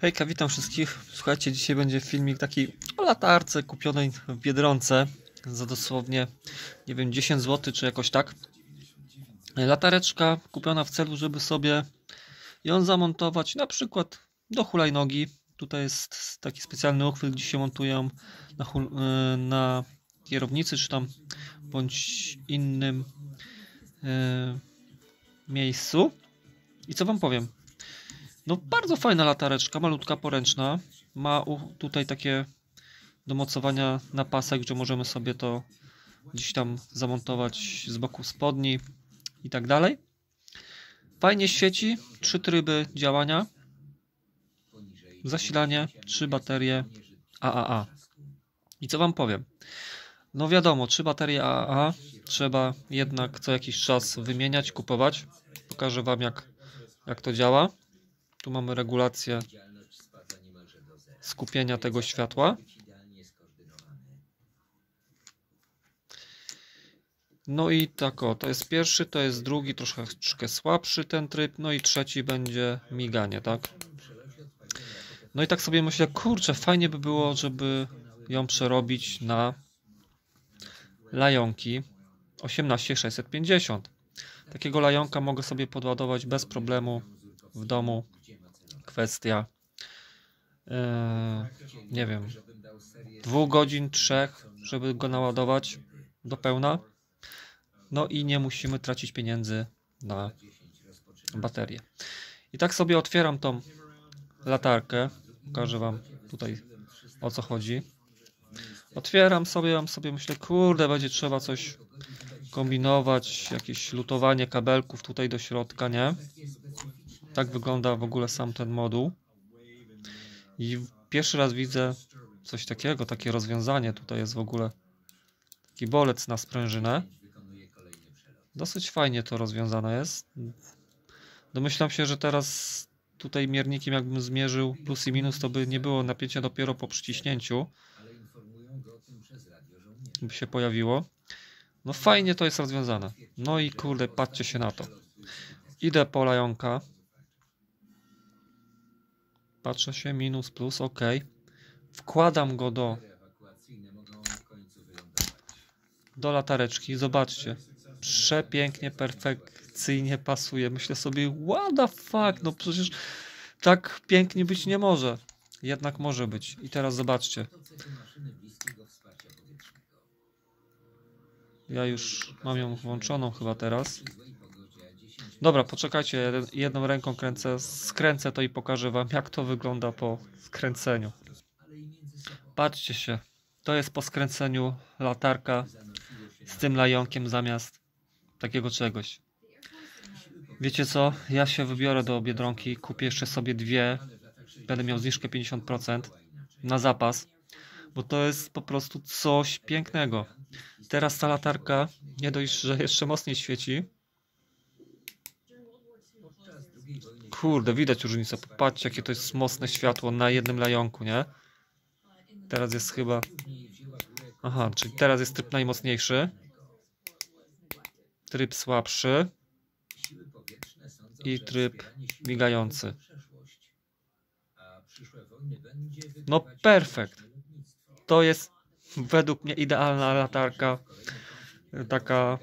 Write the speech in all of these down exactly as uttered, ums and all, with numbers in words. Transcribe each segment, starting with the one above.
Hejka, witam wszystkich. Słuchajcie, dzisiaj będzie filmik taki o latarce kupionej w Biedronce za dosłownie, nie wiem, dziesięć złotych czy jakoś tak. Latareczka kupiona w celu, żeby sobie ją zamontować na przykład do hulajnogi. Tutaj jest taki specjalny uchwyt, gdzie się montują na, na kierownicy czy tam bądź innym yy, miejscu. I co wam powiem? No bardzo fajna latareczka, malutka, poręczna. Ma tutaj takie do mocowania na pasek, że możemy sobie to gdzieś tam zamontować z boku spodni i tak dalej. Fajnie świeci, trzy tryby działania. Zasilanie, trzy baterie A A A. I co wam powiem? No wiadomo, trzy baterie A A A trzeba jednak co jakiś czas wymieniać, kupować. Pokażę wam jak, jak to działa. Tu mamy regulację skupienia tego światła. No i tak o, to jest pierwszy, to jest drugi, troszeczkę słabszy ten tryb, no i trzeci będzie miganie, tak? No i tak sobie myślę, kurczę, fajnie by było, żeby ją przerobić na lajonki osiemnaście sześćset pięćdziesiąt. Takiego lajonka mogę sobie podładować bez problemu w domu. Kwestia yy, nie wiem, dwóch godzin, trzech, żeby go naładować do pełna. No i nie musimy tracić pieniędzy na baterię. I tak sobie otwieram tą latarkę. Pokażę wam tutaj o co chodzi. Otwieram sobie, mam sobie myślę, kurde, będzie trzeba coś kombinować, jakieś lutowanie kabelków tutaj do środka, nie? Tak wygląda w ogóle sam ten moduł. I pierwszy raz widzę coś takiego, takie rozwiązanie. Tutaj jest w ogóle taki bolec na sprężynę. Dosyć fajnie to rozwiązane jest. Domyślam się, że teraz tutaj miernikiem jakbym zmierzył plus i minus, to by nie było napięcia dopiero po przyciśnięciu. By się pojawiło. No fajnie to jest rozwiązane. No i kurde, patrzcie się na to. Idę po lajonka. Patrzę się, minus, plus, ok. Wkładam go do do latareczki. Zobaczcie. Przepięknie, perfekcyjnie pasuje. Myślę sobie, what the fuck, no przecież tak pięknie być nie może. Jednak może być. I teraz zobaczcie. Ja już mam ją włączoną chyba teraz. Dobra, poczekajcie, jedną ręką kręcę, skręcę to i pokażę wam, jak to wygląda po skręceniu. Patrzcie się, to jest po skręceniu latarka z tym lajonkiem zamiast takiego czegoś. Wiecie co, ja się wybiorę do Biedronki, kupię jeszcze sobie dwie, będę miał zniżkę pięćdziesiąt procent na zapas, bo to jest po prostu coś pięknego. Teraz ta latarka nie dość, że jeszcze mocniej świeci. Kurde, widać różnicę. Popatrzcie, jakie to jest mocne światło na jednym lajonku, nie? Teraz jest chyba... Aha, czyli teraz jest tryb najmocniejszy. Tryb słabszy. I tryb migający. No perfekt. To jest według mnie idealna latarka. Taka...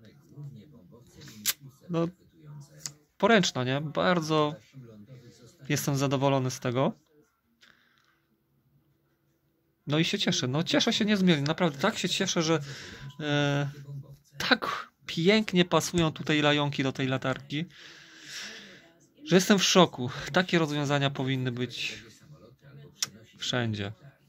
No... poręczna, nie? Bardzo jestem zadowolony z tego. No i się cieszę. No cieszę się niezmiernie. Naprawdę tak się cieszę, że e, tak pięknie pasują tutaj lajonki do tej latarki, że jestem w szoku. Takie rozwiązania powinny być wszędzie.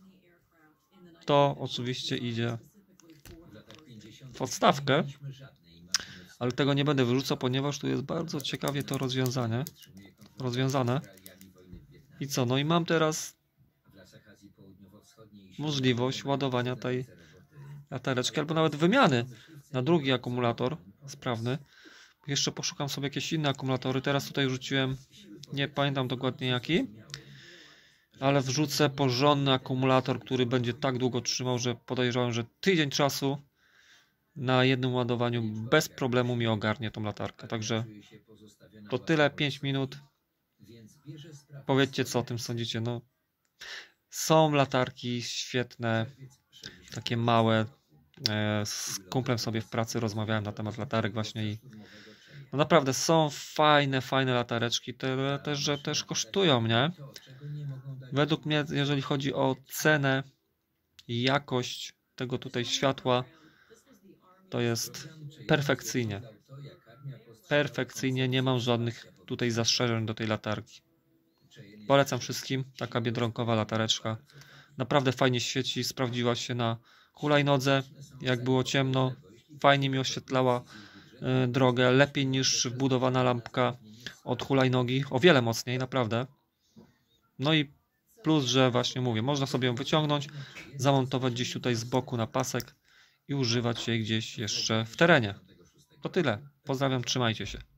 To oczywiście idzie w odstawkę. Ale tego nie będę wyrzucał, ponieważ tu jest bardzo ciekawie to rozwiązanie, rozwiązane. I co? No i mam teraz możliwość ładowania tej latareczki, albo nawet wymiany na drugi akumulator sprawny. Jeszcze poszukam sobie jakieś inne akumulatory. Teraz tutaj wrzuciłem, nie pamiętam dokładnie jaki, ale wrzucę porządny akumulator, który będzie tak długo trzymał, że podejrzewam, że tydzień czasu na jednym ładowaniu bez problemu mi ogarnie tą latarkę. Także to tyle, pięć minut. Powiedzcie, co o tym sądzicie. No, są latarki świetne, takie małe. Z kumplem sobie w pracy rozmawiałem na temat latarek właśnie i no naprawdę są fajne, fajne latareczki, tyle też, że też kosztują, nie? Według mnie, jeżeli chodzi o cenę i jakość tego tutaj światła, to jest perfekcyjnie. Perfekcyjnie, nie mam żadnych tutaj zastrzeżeń do tej latarki. Polecam wszystkim, taka biedronkowa latareczka. Naprawdę fajnie świeci, sprawdziła się na hulajnodze, jak było ciemno, fajnie mi oświetlała y, drogę, lepiej niż wbudowana lampka od hulajnogi, o wiele mocniej, naprawdę. No i plus, że właśnie mówię, można sobie ją wyciągnąć, zamontować gdzieś tutaj z boku na pasek i używać jej gdzieś jeszcze w terenie. To tyle. Pozdrawiam, trzymajcie się.